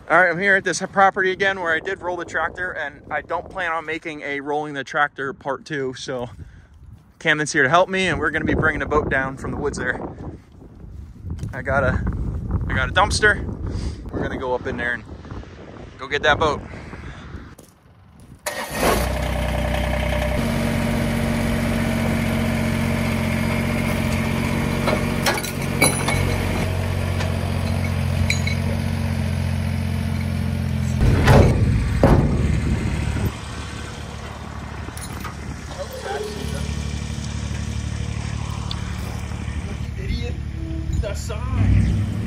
All right, I'm here at this property again where I did roll the tractor, and I don't plan on making a rolling the tractor part 2. So Camden's here to help me, and we're gonna be bringing a boat down from the woods there. I got a dumpster. We're gonna go up in there and go get that boat. Idiot, the sign.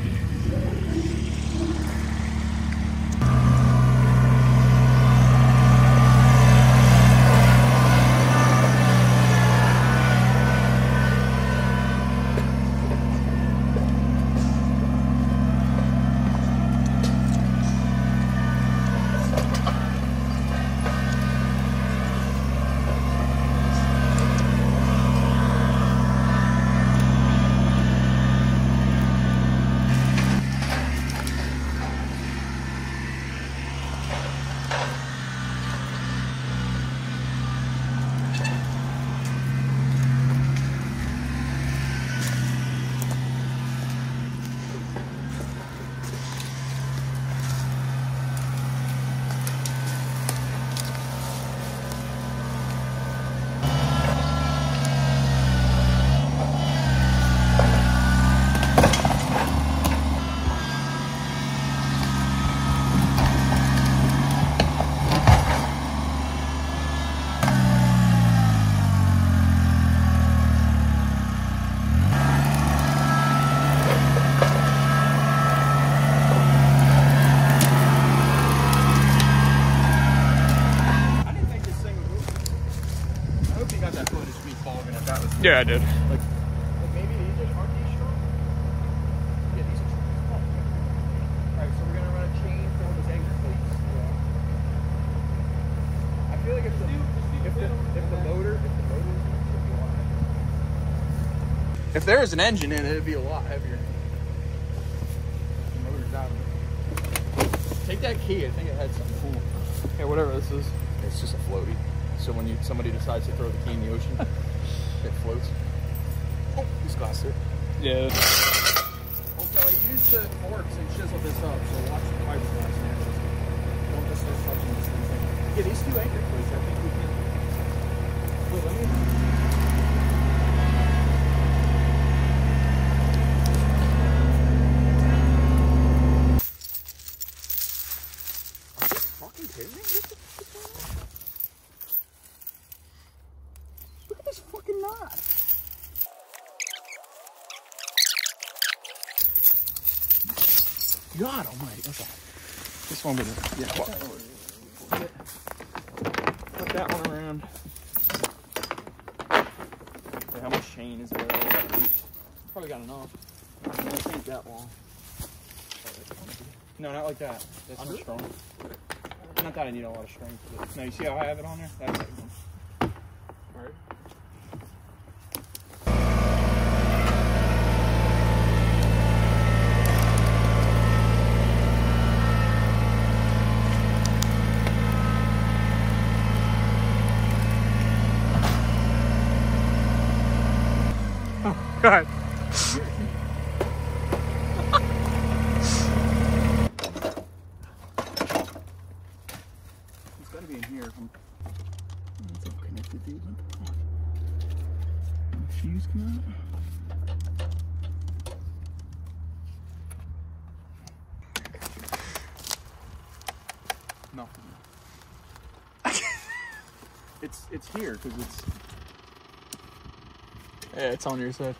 Yeah, I did. Like maybe these aren't these strong? Yeah, these are strong. Oh, yeah. Alright, so we're gonna run a chain from this anchor plates. Yeah. I feel like if the motor should be a lot heavier. If there was an engine in it, it'd be a lot heavier. The motor's out of it. Take that key. I think it had something cool. Yeah, whatever this is. It's just a floaty. So when somebody decides to throw the key in the ocean, it floats. Oh, he's glassed it. Yeah. Also, I used the forks and chisel this up, so watch the fiberglass now. Don't just start touching this thing. Yeah, these two anchor plates, I think we can. Wait, let me. Are you fucking kidding me? What the fuck is going on? Look at this fucking knot. God almighty. Okay. This one with it. Yeah. Put that one around. Okay, how much chain is there? Probably got enough. It ain't that long. No, not like that. That's not strong. Not that I need a lot of strength. But no, you see how I have it on there? That's it. Alright. God. It's gotta be in here. It's all connected, dude. What the fuck? Fuse come out? Nothing. It's here because it's. Yeah, it's on your side.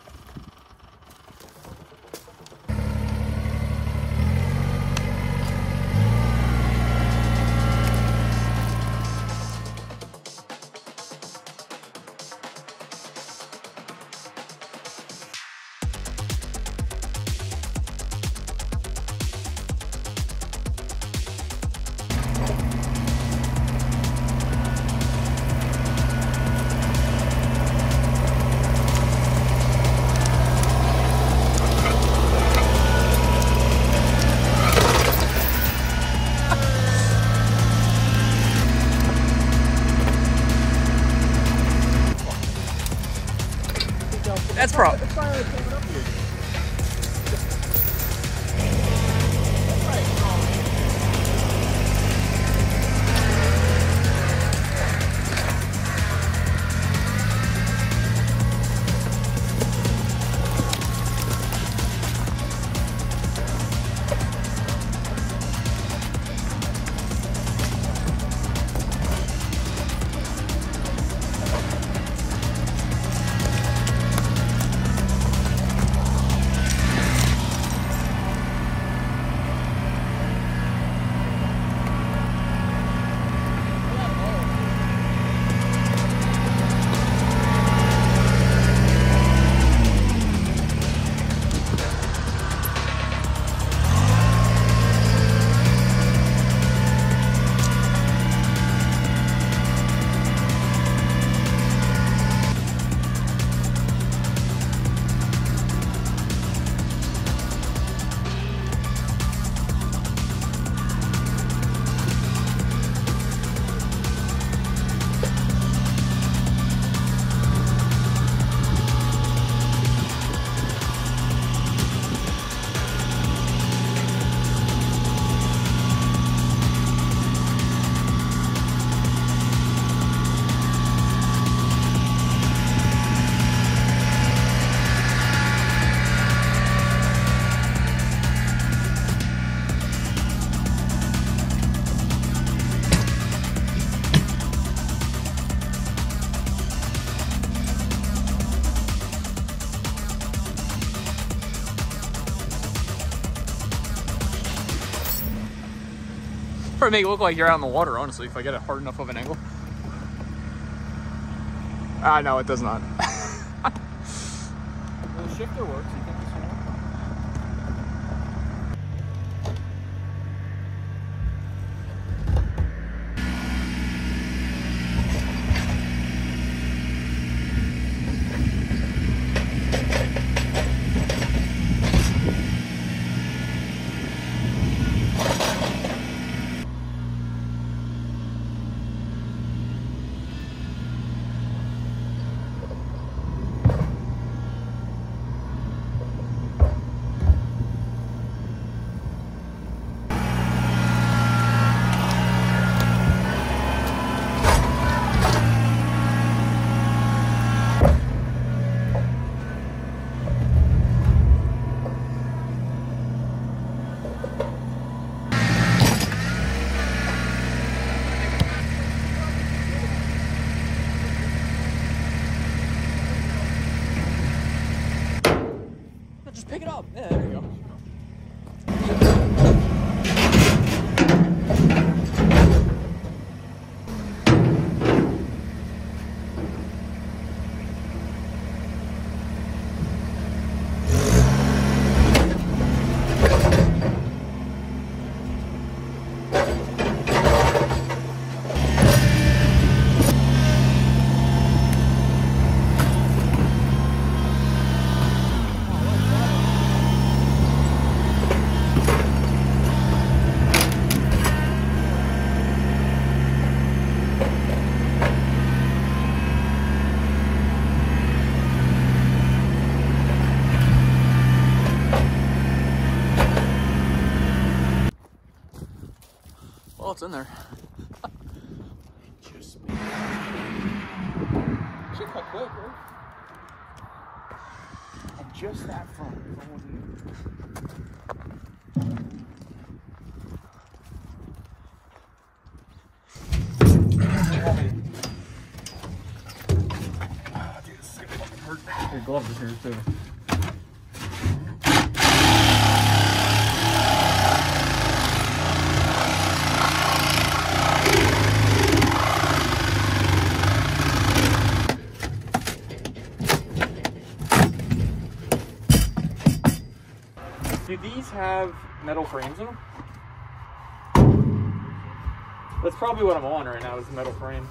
Probably make it look like you're out in the water, honestly, if I get it hard enough of an angle. Ah, no, it does not. Well, the shifter works. You think this one works? Just pick it up. Yeah, there you go. Well, it's in there. Just should cut quick, right? And just that front. Dude, this is gonna fucking hurt. Your gloves are here too. Do these have metal frames in them? That's probably what I'm on right now, is the metal frame.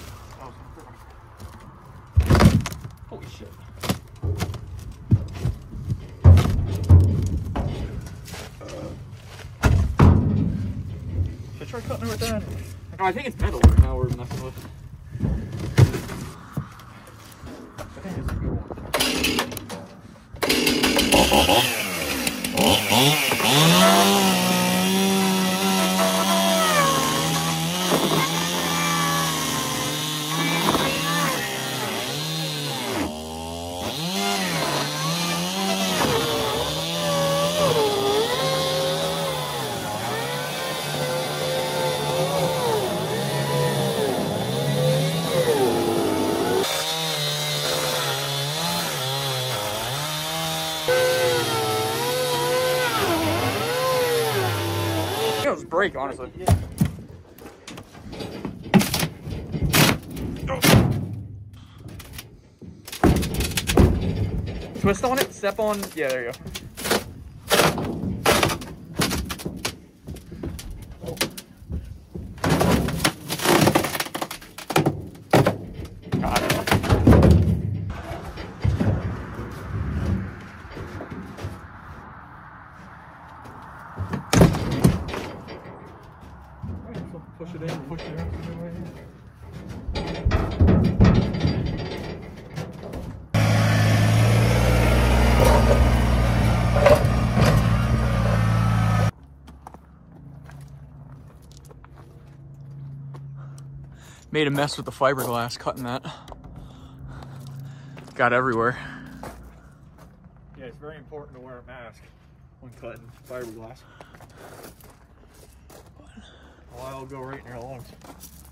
Holy shit. Should I try cutting it with that? No, I think it's metal right now we're messing with. I think it's a good one. It'll just break, honestly. Yeah. Twist on it, step on. Yeah, there you go. Got it. Push it in, push it in. Made a mess with the fiberglass cutting that. Got everywhere. Yeah, it's very important to wear a mask when cutting fiberglass. Well, it'll go right in your lungs.